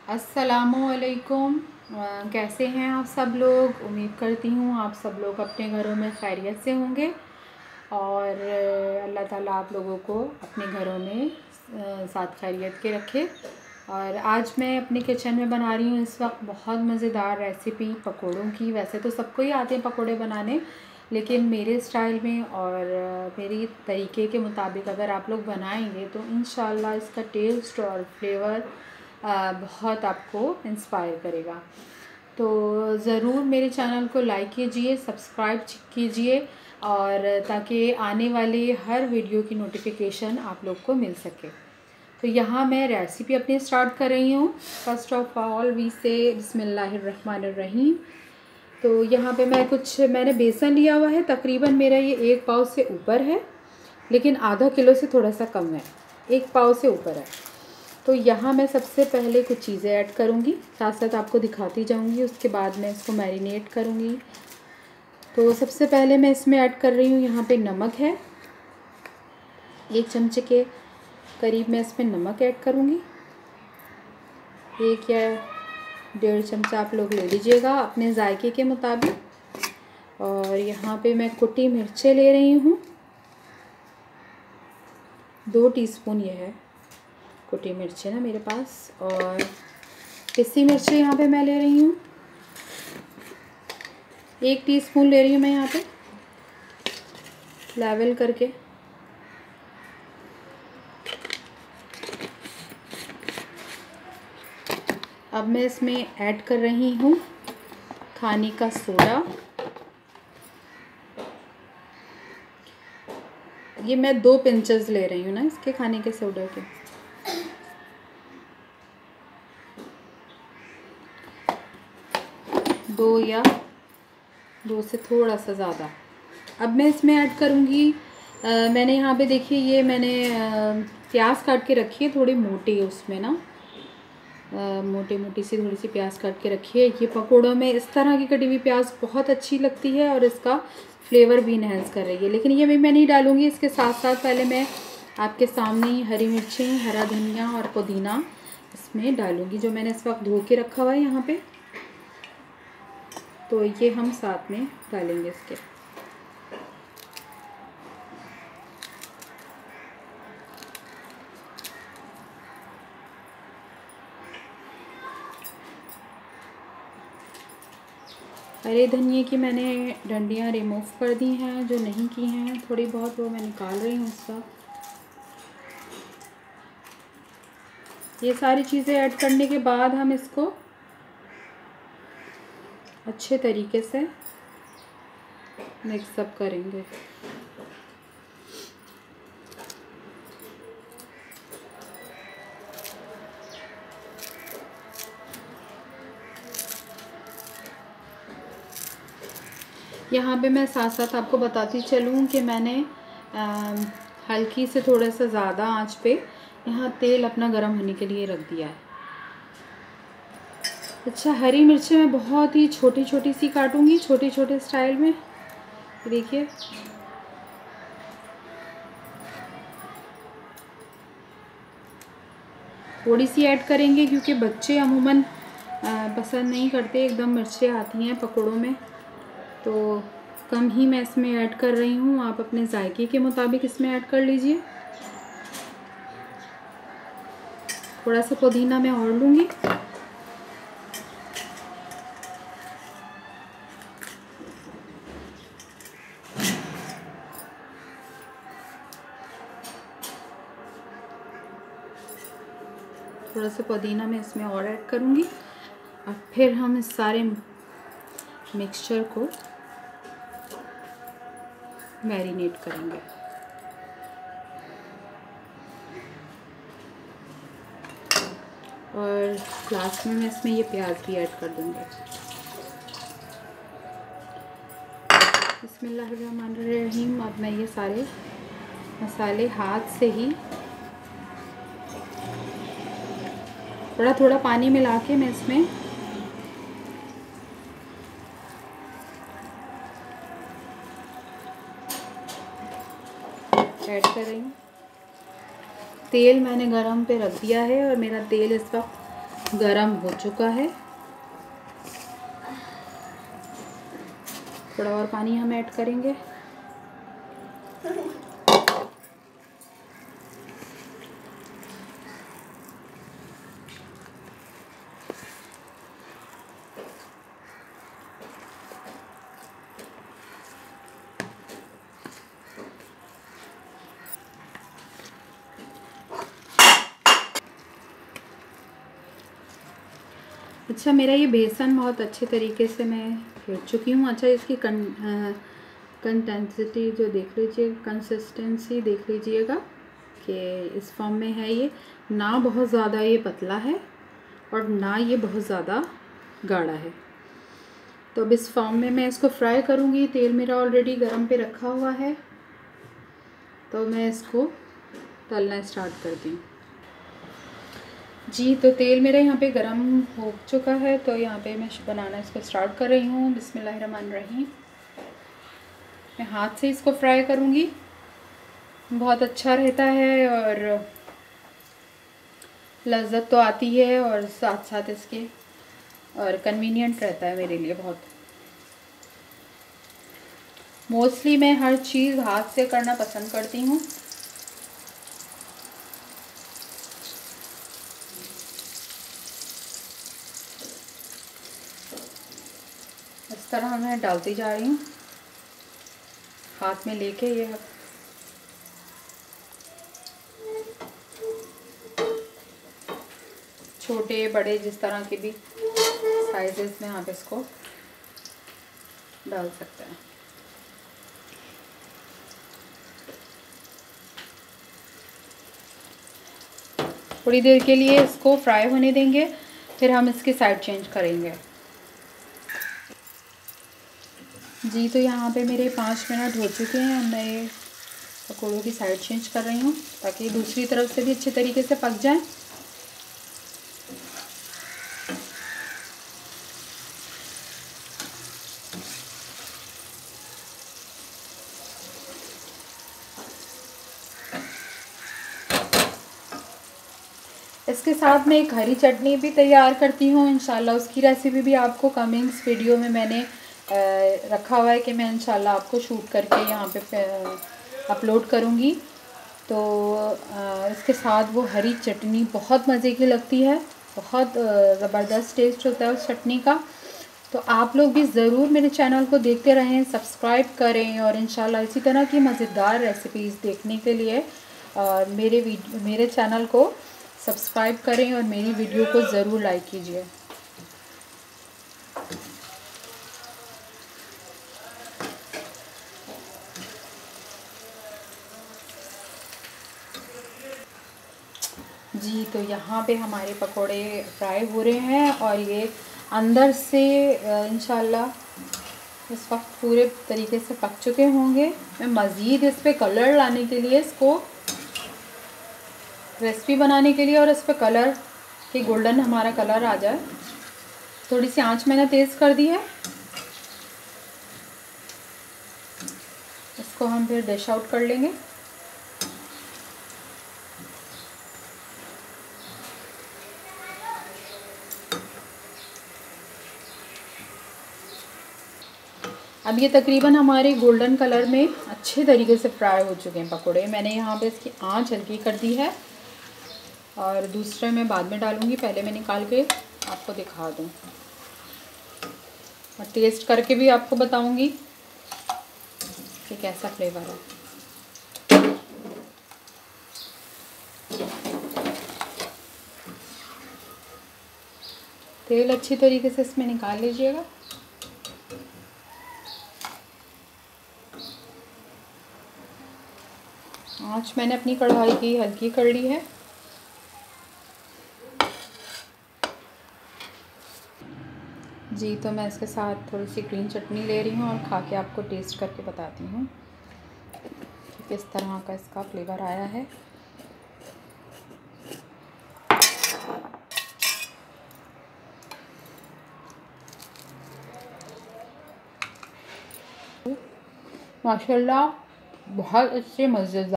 अस्सलामुअलैकुम। कैसे हैं आप सब लोग। उम्मीद करती हूँ आप सब लोग अपने घरों में खैरियत से होंगे और अल्लाह ताला आप लोगों को अपने घरों में साथ खैरियत के रखे। और आज मैं अपने किचन में बना रही हूँ इस वक्त बहुत मज़ेदार रेसिपी पकोड़ों की। वैसे तो सबको ही आते हैं पकोड़े बनाने, लेकिन मेरे स्टाइल में और मेरी तरीके के मुताबिक अगर आप लोग बनाएंगे तो इंशाल्लाह इसका टेस्ट और फ्लेवर बहुत आपको इंस्पायर करेगा। तो ज़रूर मेरे चैनल को लाइक कीजिए, सब्सक्राइब कीजिए और ताकि आने वाले हर वीडियो की नोटिफिकेशन आप लोग को मिल सके। तो यहाँ मैं रेसिपी अपनी स्टार्ट कर रही हूँ। फर्स्ट ऑफ ऑल वी से बिस्मिल्लाहिर्रहमानिर्रहीम। तो यहाँ पे मैंने बेसन लिया हुआ है, तकरीबन मेरा ये 1 पाव से ऊपर है, लेकिन आधा किलो से थोड़ा सा कम है, 1 पाव से ऊपर है। तो यहाँ मैं सबसे पहले कुछ चीज़ें ऐड करूँगी, साथ साथ आपको दिखाती जाऊँगी, उसके बाद मैं इसको मैरिनेट करूँगी। तो सबसे पहले मैं इसमें ऐड कर रही हूँ, यहाँ पे नमक है, 1 चमचे के करीब मैं इसमें नमक ऐड करूँगी। 1 या 1.5 चमचा आप लोग ले लीजिएगा अपने जायके के मुताबिक। और यहाँ पे मैं कुटी मिर्चें ले रही हूँ, 2 टीस्पून ये है कुटी मिर्चें ना मेरे पास। और पिसी मिर्चें यहाँ पे मैं ले रही हूँ, 1 टीस्पून ले रही हूँ मैं यहाँ पे लेवल करके। अब मैं इसमें ऐड कर रही हूँ खाने का सोडा। ये मैं 2 पिंचेस ले रही हूँ ना इसके खाने के सोडा के। दो से थोड़ा सा ज़्यादा। अब मैं इसमें ऐड करूँगी, मैंने यहाँ पे देखिए ये मैंने प्याज काट के रखी है थोड़ी मोटी, उसमें ना मोटी सी थोड़ी सी प्याज काट के रखी है। ये पकोड़ों में इस तरह की कटी हुई प्याज बहुत अच्छी लगती है और इसका फ्लेवर भी इन्हेंस कर रही है, लेकिन ये मैं नहीं डालूँगी। इसके साथ साथ पहले मैं आपके सामने ही हरी मिर्चें, हरा धनिया और पुदीना इसमें डालूँगी, जो मैंने इस वक्त धो के रखा हुआ है यहाँ पे। तो ये हम साथ में डालेंगे इसके। हरे धनिए की मैंने डंडियाँ रिमूव कर दी हैं, जो नहीं की हैं थोड़ी बहुत वो मैं निकाल रही हूँ इसका। ये सारी चीज़ें ऐड करने के बाद हम इसको अच्छे तरीके से मिक्सअप करेंगे। यहाँ पे मैं साथ साथ आपको बताती चलूँ कि मैंने हल्की से थोड़ा सा ज़्यादा आंच पे यहाँ तेल अपना गर्म होने के लिए रख दिया है। अच्छा, हरी मिर्चें मैं बहुत ही छोटी छोटी सी काटूँगी, छोटे छोटे स्टाइल में। देखिए थोड़ी सी ऐड करेंगे क्योंकि बच्चे अमूमन पसंद नहीं करते एकदम मिर्चें आती हैं पकोड़ों में, तो कम ही मैं इसमें ऐड कर रही हूँ। आप अपने जायके के मुताबिक इसमें ऐड कर लीजिए। थोड़ा सा पुदीना मैं और लूँगी। थोड़ा सा पुदीना मैं इसमें और ऐड करूँगी और फिर हम इस सारे मिक्सचर को मैरिनेट करेंगे। और लास्ट में मैं इसमें ये प्याज भी ऐड कर दूँगी। बिस्मिल्लाहिर्रहमानिर्रहीम। अब मैं ये सारे मसाले हाथ से ही थोड़ा थोड़ा पानी मिला के मैं इसमें ऐड कर रही हूँ। तेल मैंने गरम पे रख दिया है और मेरा तेल इस वक्त गरम हो चुका है। थोड़ा और पानी हम ऐड करेंगे। अच्छा, मेरा ये बेसन बहुत अच्छे तरीके से मैं फेंट चुकी हूँ। अच्छा, इसकी कंसिस्टेंसी जो देख लीजिए, कंसिस्टेंसी देख लीजिएगा कि इस फॉर्म में है ये। ना बहुत ज़्यादा ये पतला है और ना ये बहुत ज़्यादा गाढ़ा है। तो अब इस फॉर्म में मैं इसको फ्राई करूँगी। तेल मेरा ऑलरेडी गरम पे रखा हुआ है, तो मैं इसको तलना स्टार्ट करती हूँ। जी, तो तेल मेरा यहाँ पे गरम हो चुका है, तो यहाँ पे मैं बनाना इसको स्टार्ट कर रही हूँ। बिस्मिल्लाहिर्रहमानिर्रहीम। मैं हाथ से इसको फ्राई करूँगी, बहुत अच्छा रहता है और लज़्ज़त तो आती है और साथ साथ इसके और कन्वीनियंट रहता है मेरे लिए बहुत। मोस्टली मैं हर चीज़ हाथ से करना पसंद करती हूँ। इस तरह मैं डालती जा रही हूँ हाथ में लेके। ये छोटे बड़े जिस तरह के भी साइजेस में आप इसको डाल सकते हैं। थोड़ी देर के लिए इसको फ्राई होने देंगे, फिर हम इसकी साइड चेंज करेंगे। जी, तो यहाँ पे मेरे 5 मिनट हो चुके हैं। मैं ये पकौड़ों की साइड चेंज कर रही हूँ ताकि दूसरी तरफ से भी अच्छे तरीके से पक जाए। इसके साथ मैं एक हरी चटनी भी तैयार करती हूँ इंशाल्लाह। उसकी रेसिपी भी आपको कमिंग्स वीडियो में मैंने रखा हुआ है कि मैं इंशाल्लाह आपको शूट करके यहाँ पे अपलोड करूँगी। तो इसके साथ वो हरी चटनी बहुत मज़े की लगती है, बहुत ज़बरदस्त टेस्ट होता है उस चटनी का। तो आप लोग भी ज़रूर मेरे चैनल को देखते रहें, सब्सक्राइब करें और इंशाल्लाह इसी तरह की मज़ेदार रेसिपीज़ देखने के लिए मेरे चैनल को सब्सक्राइब करें और मेरी वीडियो को ज़रूर लाइक कीजिए। जी, तो यहाँ पे हमारे पकोड़े फ्राई हो रहे हैं और ये अंदर से इंशाल्लाह इस वक्त पूरे तरीके से पक चुके होंगे। मैं मज़ीद इस पे कलर लाने के लिए, इसको रेसिपी बनाने के लिए और इस पे कलर कि गोल्डन हमारा कलर आ जाए, थोड़ी सी आंच मैंने तेज़ कर दी है। इसको हम फिर डिश आउट कर लेंगे। अब ये तकरीबन हमारे गोल्डन कलर में अच्छे तरीके से फ्राई हो चुके हैं पकोड़े। मैंने यहाँ पे इसकी आंच हल्की कर दी है और दूसरे मैं बाद में डालूँगी, पहले मैं निकाल के आपको दिखा दूँ और टेस्ट करके भी आपको बताऊँगी कि कैसा फ्लेवर है। तेल अच्छी तरीके से इसमें निकाल लीजिएगा। आँच मैंने अपनी कढ़ाई की हल्की कर ली है। जी, तो मैं इसके साथ थोड़ी सी ग्रीन चटनी ले रही हूँ और खा के आपको टेस्ट करके बताती हूँ कि किस तरह का इसका फ्लेवर आया है। माशाल्लाह बहुत अच्छे मज़ेदार